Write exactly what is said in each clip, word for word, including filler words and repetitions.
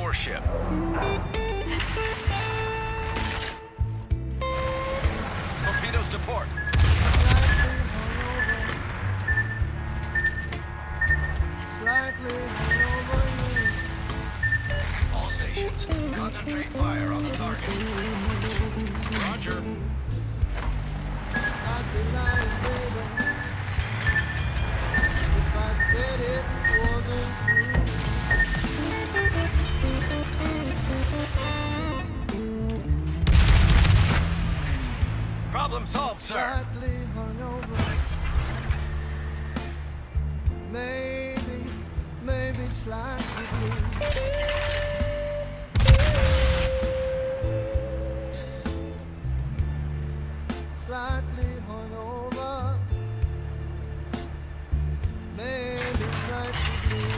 warship. Torpedoes to port. Slightly hungover you. All stations, concentrate fire on the target. Roger. I'd be lying, baby, if I said it wasn't true. Problem solved, sir. Slightly hungover. Maybe, maybe slightly blue. Slightly hungover. Maybe slightly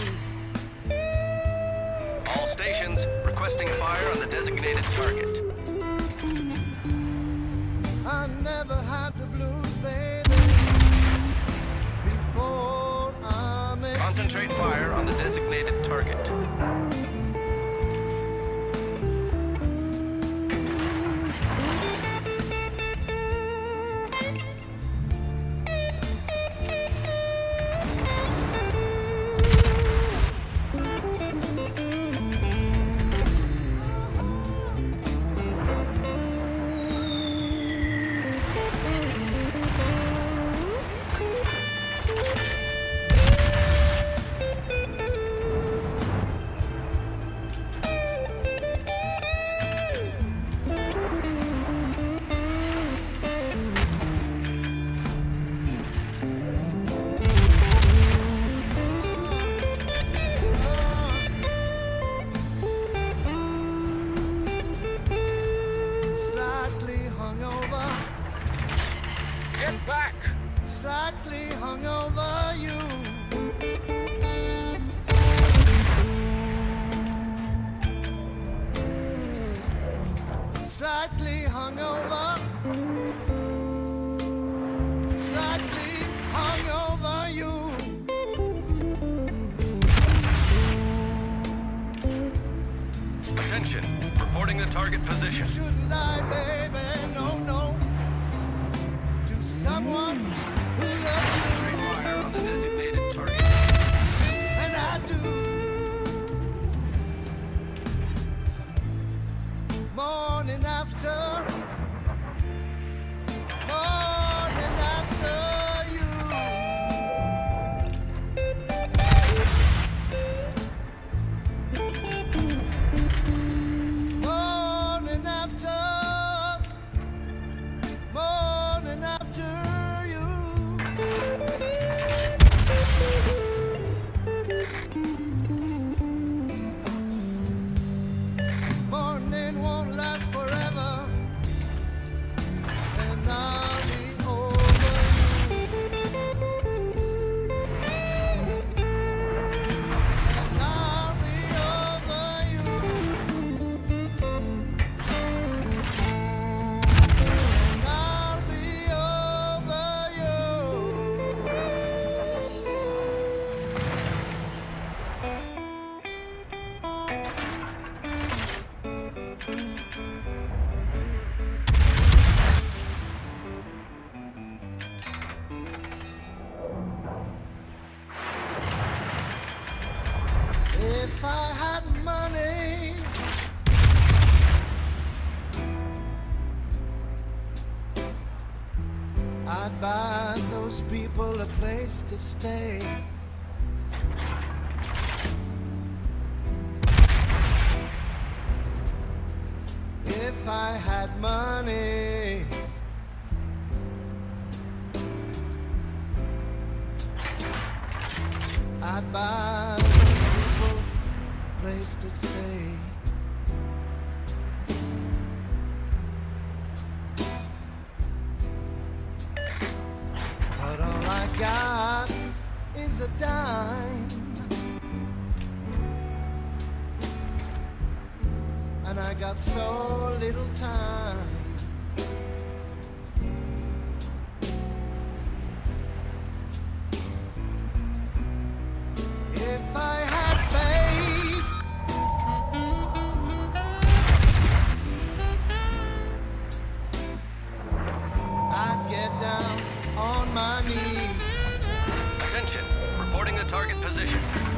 blue. All stations, requesting fire on the designated target. I never had the blues, baby, before I met Concentrate you. fire on the designated target. Slightly hungover, Get back! slightly hungover you. Slightly hungover, slightly hungover you. Attention, reporting the target position. Shouldn't lie, baby, no, no, to someone who loves Concentrate fire on the designated target. you, and I do. Morning after, morning after you. Morning after, morning after you. Morning won't last forever, and I'll be over you. And I'll be over you. And I'll be over you. If I had money, I'd buy those people a place to stay. If I had money, I'd buy those people a place to stay. But all I got is a dime, and I got so little time. If I had faith, get down on my knees. Attention, reporting the target position.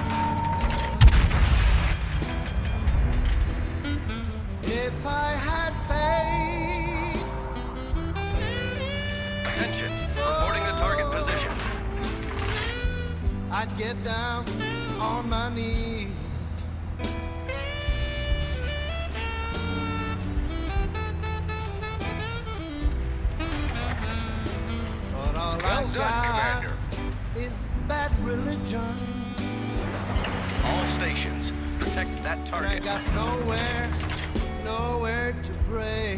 If I had faith. Attention, reporting the target position. I'd get down on my knees. But all Well I done, got Commander. is bad religion. All stations, protect that And I target. got nowhere, nowhere to pray.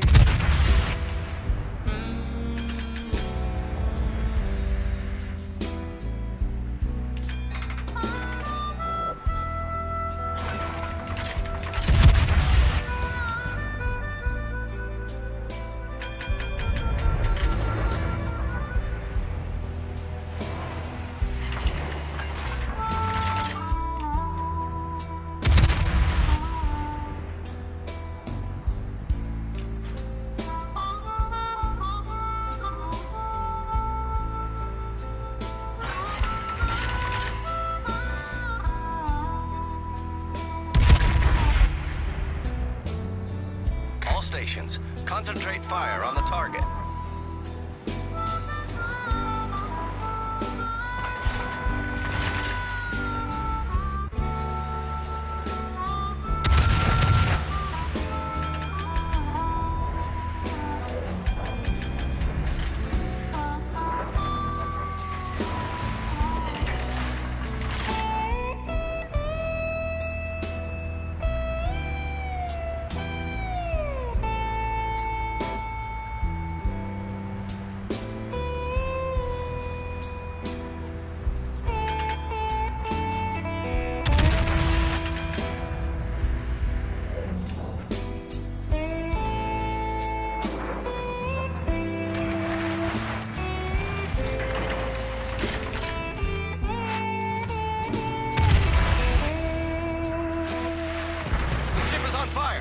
All stations, concentrate fire on the target. The ship is on fire.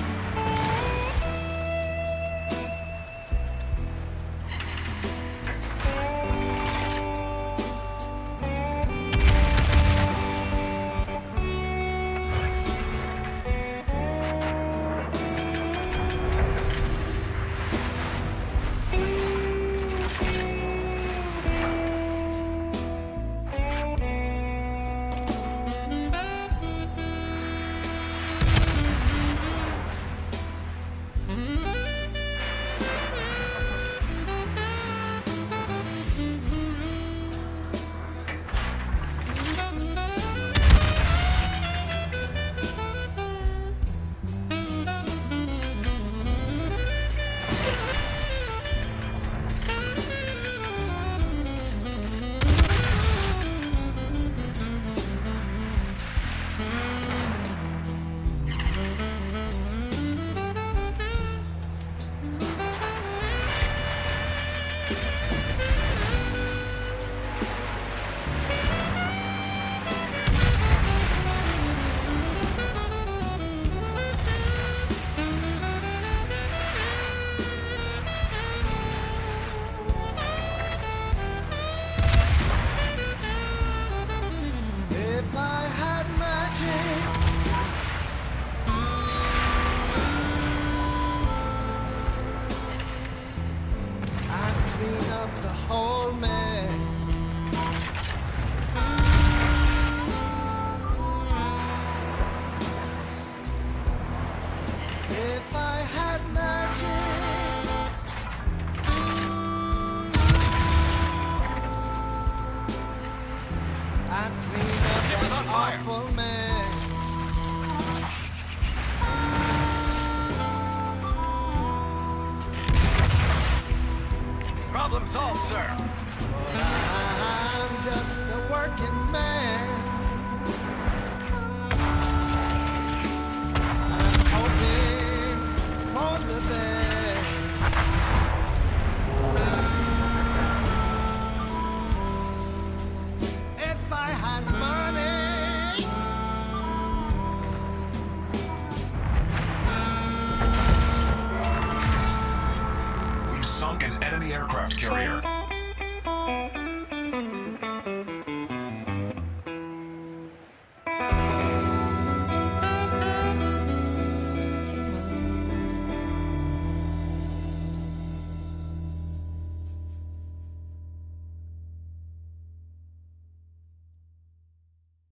If I had magic, I'd clean up the whole mess. If I had magic, I'd clean up Ship is that on fire. awful mess. Problem solved, sir. But I'm just a working man. I'm hoping for the best. If I had money, We've sunk an enemy aircraft carrier. fire.